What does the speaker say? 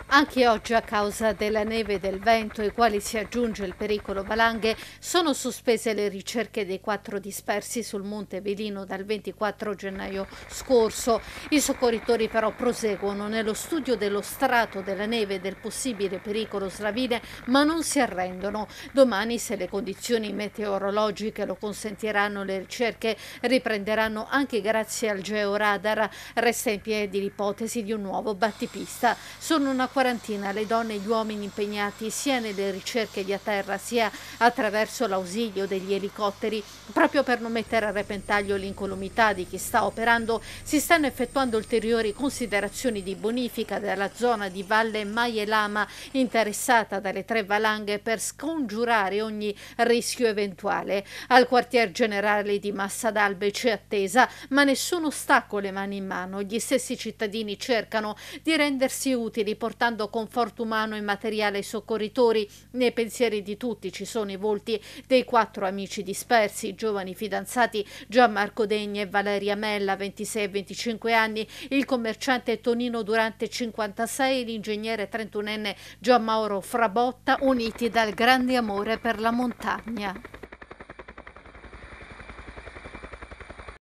Anche oggi, a causa della neve e del vento, ai quali si aggiunge il pericolo valanghe, sono sospese le ricerche dei 4 dispersi sul Monte Velino dal 24 gennaio scorso. I soccorritori però proseguono nello studio dello strato della neve e del possibile pericolo slavine, ma non si arrendono. Domani, se le condizioni meteorologiche lo consentiranno, le ricerche riprenderanno anche grazie al georadar. Resta in piedi l'ipotesi di un nuovo battipista. Sono una quarantina le donne e gli uomini impegnati sia nelle ricerche di a terra sia attraverso l'ausilio degli elicotteri. Proprio per non mettere a repentaglio l'incolumità di chi sta operando, si stanno effettuando ulteriori considerazioni di bonifica della zona di Valle Maielama interessata dalle 3 valanghe per scongiurare ogni rischio eventuale. Al quartier generale di Massa d'Albe c'è attesa, ma nessuno sta con le mani in mano. Gli stessi cittadini cercano di rendersi utili portando conforto umano e materiale ai soccorritori. Nei pensieri di tutti ci sono i volti dei 4 amici dispersi, i giovani fidanzati Gianmarco Degni e Valeria Mella, 26 e 25 anni, il commerciante Tonino Durante, 56, e l'ingegnere 31enne Gianmauro Frabotta, uniti dal grande amore per la montagna.